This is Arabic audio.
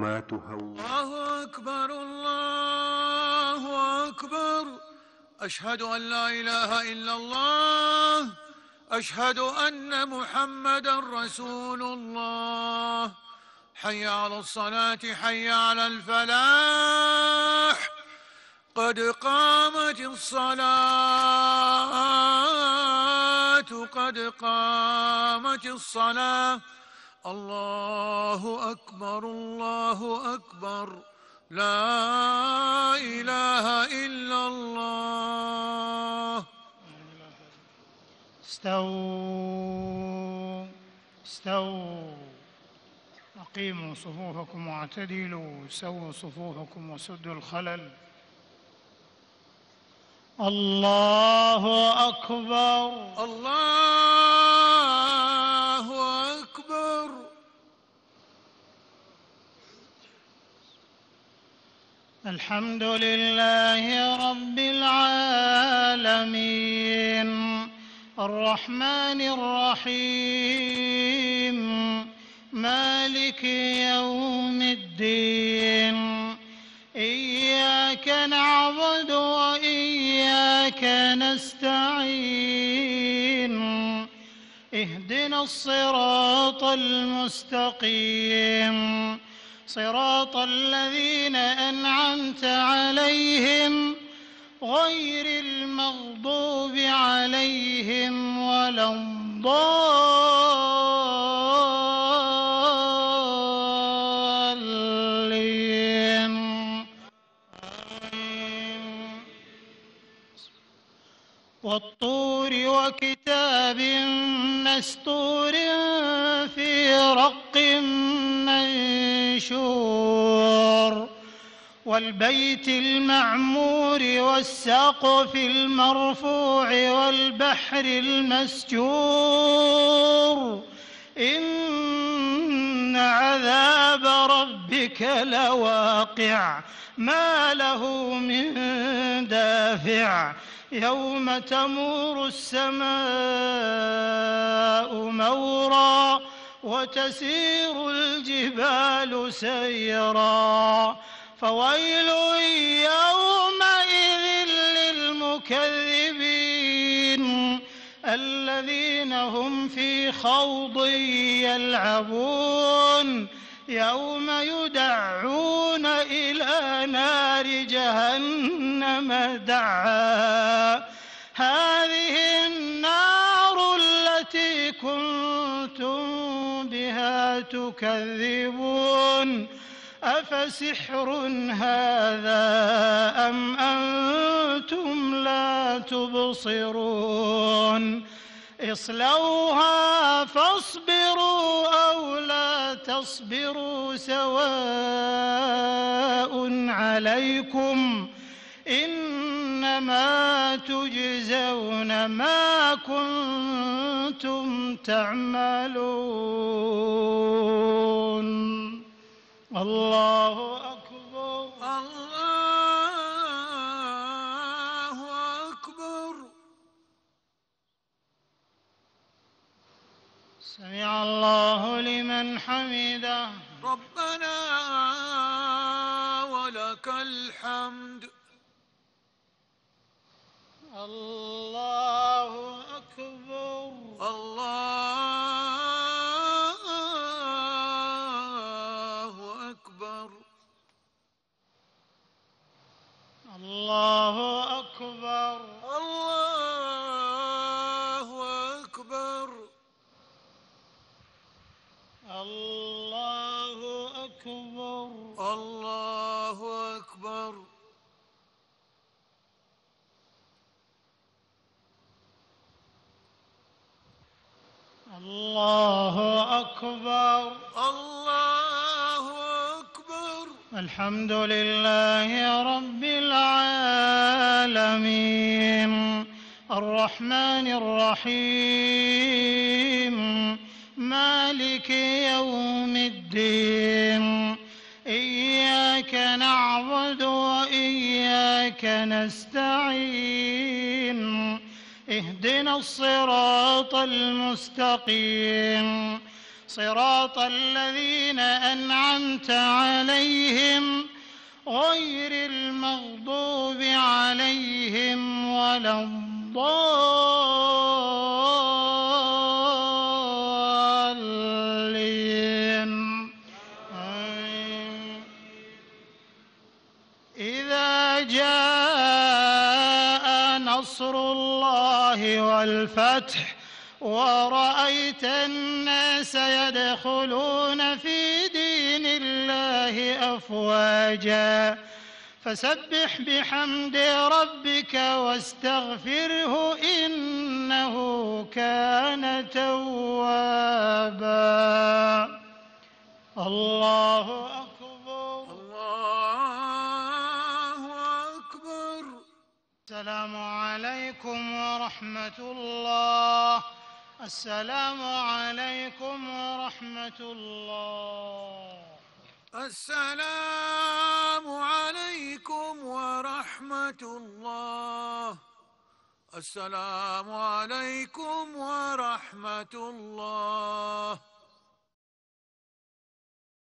ما تهون. الله أكبر الله أكبر، أشهد أن لا إله إلا الله، أشهد أن محمدا رسول الله. حي على الصلاة حي على الفلاح، قد قامت الصلاة قد قامت الصلاة. الله أكبر الله أكبر، لا إله إلا الله. استووا استووا، أقيموا صفوفكم واعتدلوا، سووا صفوفكم وسدوا الخلل. الله أكبر الله أكبر. الحمد لله رب العالمين، الرحمن الرحيم، مالك يوم الدين. إياك نعبد وإياك نستعين، اهدنا الصراط المستقيم، صراط الذين أنعمت عليهم غير المغضوب عليهم ولا الضالين. والطور وكتاب مسطور في رق منشور، والبيت المعمور والسقف المرفوع والبحر المسجور. إن عذاب ربك لواقع، ما له من دافع. يوم تمور السماء مورا، وتسير الجبال سيرا. فويل يومئذ للمكذبين، الذين هم في خوض يلعبون. يوم يدعون إلى نار جهنم دعا، هذه النار التي كنتم بها تكذبون. أفسحر هذا أم أنتم لا تبصرون. اصلوها فاصبروا أو لا تصبروا سواء عليكم، إنما تجزون ما كنتم تعملون. الله أكبر الله أكبر. سمع الله لمن حمده. ربنا ولك الحمد. الله أكبر الله أكبر. الله أكبر الله أكبر. الله أكبر الله أكبر. الله أكبر الله أكبر. الحمد لله رب العالمين، الرحمن الرحيم، مالك يوم الدين. إياك نعبد وإياك نستعين، اهدنا الصراط المستقيم، صراط الذين أنعمت عليهم غير المغضوب عليهم ولا الضالين. آمين. إذا جاء نصر الله والفتح ورأيت الناس يدخلون في دين الله أفواجا فسبح بحمد ربك واستغفره إنه كان توابا. الله أكبر. الله أكبر. السلام عليكم ورحمة الله. السلام عليكم ورحمة الله. السلام عليكم ورحمة الله. السلام عليكم ورحمة الله.